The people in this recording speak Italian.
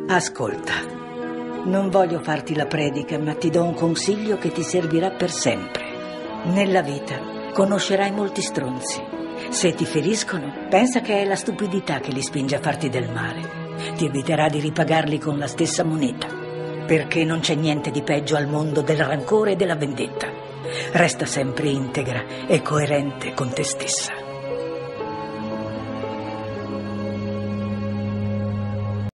Ascolta, non voglio farti la predica, ma ti do un consiglio che ti servirà per sempre. Nella vita conoscerai molti stronzi. Se ti feriscono, pensa che è la stupidità che li spinge a farti del male. Ti eviterà di ripagarli con la stessa moneta, perché non c'è niente di peggio al mondo del rancore e della vendetta. Resta sempre integra e coerente con te stessa.